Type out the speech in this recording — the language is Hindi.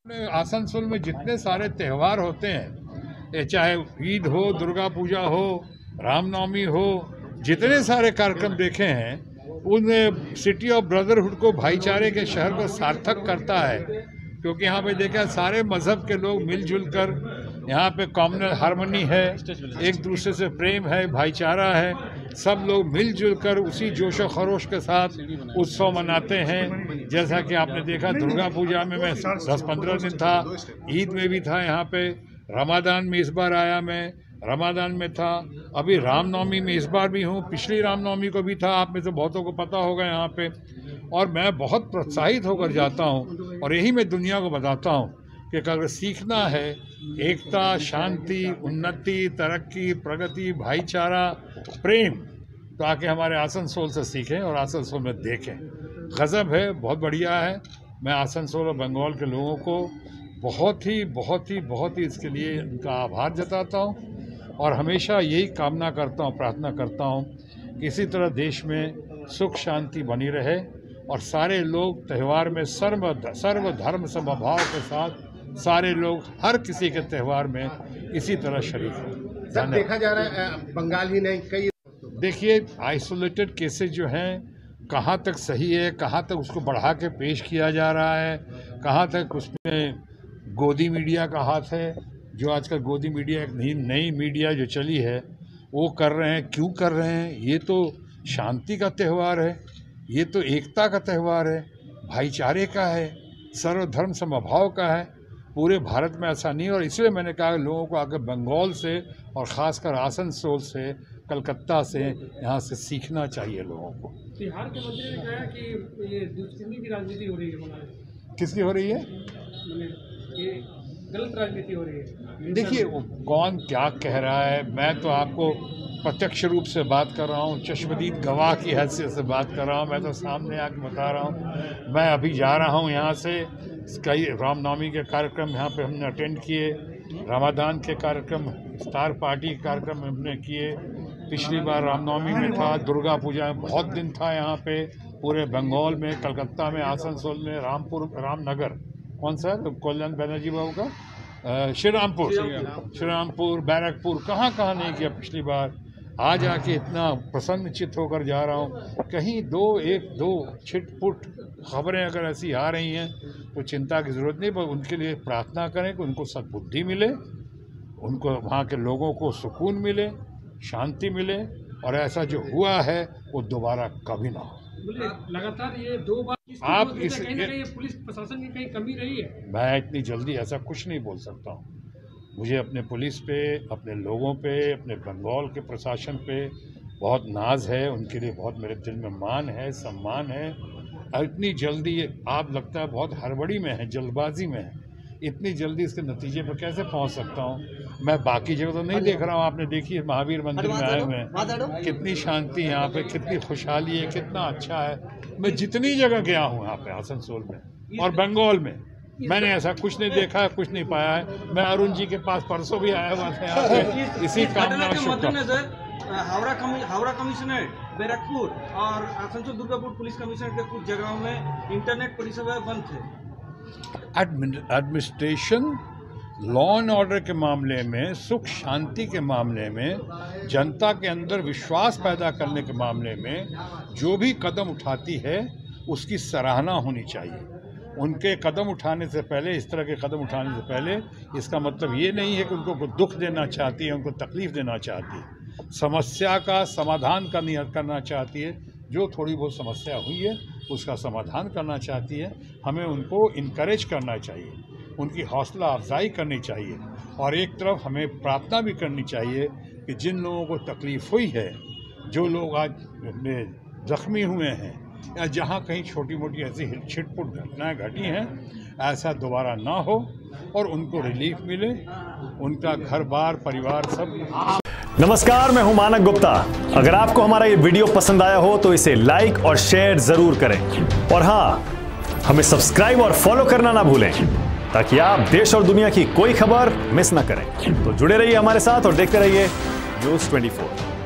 आसनसोल में जितने सारे त्यौहार होते हैं, चाहे ईद हो, दुर्गा पूजा हो, रामनवमी हो, जितने सारे कार्यक्रम देखे हैं उनमें सिटी ऑफ ब्रदरहुड को, भाईचारे के शहर को सार्थक करता है। क्योंकि यहाँ पे देखा सारे मजहब के लोग मिलजुल कर, यहाँ पे कॉमनल हार्मनी है, एक दूसरे से प्रेम है, भाईचारा है, सब लोग मिलजुल कर उसी जोशो खरोश के साथ उत्सव मनाते हैं। जैसा कि आपने देखा दुर्गा पूजा में मैं 10-15 दिन था, ईद में भी था, यहाँ पे रमादान में इस बार आया, मैं रमादान में था, अभी रामनवमी में इस बार भी हूँ, पिछली रामनवमी को भी था, आप में से बहुतों को पता होगा यहाँ पे। और मैं बहुत प्रोत्साहित होकर जाता हूँ और यही मैं दुनिया को बताता हूँ कि अगर सीखना है एकता, शांति, उन्नति, तरक्की, प्रगति, भाईचारा, प्रेम, तो आके हमारे आसनसोल से सीखें और आसनसोल में देखें। गज़ब है, बहुत बढ़िया है। मैं आसनसोल और बंगाल के लोगों को बहुत ही इसके लिए उनका आभार जताता हूँ और हमेशा यही कामना करता हूँ, प्रार्थना करता हूँ कि इसी तरह देश में सुख शांति बनी रहे और सारे लोग त्यौहार में सर्व धर्म समभाव के साथ सारे लोग हर किसी के त्यौहार में इसी तरह शरीक हैं। सब देखा जा रहा है बंगाल ही नहीं, कई देखिए आइसोलेटेड केसेस जो हैं कहाँ तक सही है, कहाँ तक उसको बढ़ा के पेश किया जा रहा है, कहाँ तक उसमें गोदी मीडिया का हाथ है। जो आजकल गोदी मीडिया, एक नई मीडिया जो चली है, वो कर रहे हैं। क्यों कर रहे हैं? ये तो शांति का त्यौहार है, ये तो एकता का त्यौहार है, भाईचारे का है, सर्वधर्म समभाव का है। पूरे भारत में ऐसा नहीं है और इसलिए मैंने कहा लोगों को आकर बंगाल से और ख़ासकर आसनसोल से, कलकत्ता से, यहाँ से सीखना चाहिए लोगों को। बिहार के मंत्री ने कहा कि ये दुष्कर्मी की राजनीति हो रही है। किसकी हो रही है? ये गलत राजनीति हो रही है। देखिए कौन क्या कह रहा है, मैं तो आपको प्रत्यक्ष रूप से बात कर रहा हूँ, चश्मदीद गवाह की हैसियत से बात कर रहा हूँ। मैं तो सामने आके बता रहा हूँ। मैं अभी जा रहा हूँ यहाँ से, कई रामनवमी के कार्यक्रम यहाँ पे हमने अटेंड किए, रमादान के कार्यक्रम, स्टार पार्टी के कार्यक्रम हमने किए, पिछली बार रामनवमी में था, दुर्गा पूजा में बहुत दिन था यहाँ पे, पूरे बंगाल में, कलकत्ता में, आसनसोल में, रामनगर, कौन सा है तो कल्याण बनर्जी बाबू का, श्रीरामपुर, बैरकपुर, कहाँ नहीं किया पिछली बार। आज आके इतना प्रसन्न चित्त होकर जा रहा हूँ। कहीं दो छिटपुट खबरें अगर ऐसी आ रही हैं तो चिंता की ज़रूरत नहीं, पर उनके लिए प्रार्थना करें कि उनको सद्बुद्धि मिले, उनको वहाँ के लोगों को सुकून मिले, शांति मिले और ऐसा जो हुआ है वो दोबारा कभी ना हो। लगातार ये 2 बार आप पुलिस प्रशासन की कहीं कमी रही है? मैं इतनी जल्दी ऐसा कुछ नहीं बोल सकता हूँ। मुझे अपने पुलिस पे, अपने लोगों पे, अपने बंगाल के प्रशासन पे बहुत नाज है, उनके लिए बहुत मेरे दिल में मान है, सम्मान है। और इतनी जल्दी आप लगता है बहुत हड़बड़ी में है, जल्दबाजी में है, इतनी जल्दी इसके नतीजे पर कैसे पहुंच सकता हूं? मैं बाकी जगह तो नहीं देख रहा हूं। आपने देखी महावीर मंदिर में आए हुए हैं, कितनी शांति यहाँ पे, कितनी खुशहाली है, कितना अच्छा है। मैं जितनी जगह गया हूँ यहाँ पे आसनसोल में और बंगाल में, मैंने ऐसा कुछ नहीं देखा, कुछ नहीं पाया है। मैं अरुण जी के पास परसों भी आया हुआ था यहाँ पे, इसी कामना हावड़ा कमिश्नरेट, बैरकपुर और आसनसोल दुर्गापुर पुलिस कमिश्नरेट के कुछ जगहों में इंटरनेट परिसेवा बंद थे। एडमिनिस्ट्रेशन, लॉ एंड ऑर्डर के मामले में, सुख शांति के मामले में, जनता के अंदर विश्वास पैदा करने के मामले में जो भी कदम उठाती है उसकी सराहना होनी चाहिए। उनके कदम उठाने से पहले, इस तरह के कदम उठाने से पहले, इसका मतलब ये नहीं है कि उनको दुख देना चाहती है, उनको तकलीफ देना चाहती है। समस्या का समाधान करना चाहती है। जो थोड़ी बहुत समस्या हुई है उसका समाधान करना चाहती है। हमें उनको इनकरेज करना चाहिए, उनकी हौसला अफजाई करनी चाहिए और एक तरफ हमें प्रार्थना भी करनी चाहिए कि जिन लोगों को तकलीफ़ हुई है, जो लोग आज जख्मी हुए हैं या जहाँ कहीं छोटी मोटी ऐसी छिटपुट घटनाएं घटी हैं, ऐसा दोबारा ना हो और उनको रिलीफ मिले, उनका घर बार परिवार सब। नमस्कार, मैं हूं मानक गुप्ता। अगर आपको हमारा ये वीडियो पसंद आया हो तो इसे लाइक और शेयर जरूर करें और हाँ, हमें सब्सक्राइब और फॉलो करना ना भूलें ताकि आप देश और दुनिया की कोई खबर मिस ना करें। तो जुड़े रहिए हमारे साथ और देखते रहिए न्यूज़ 24।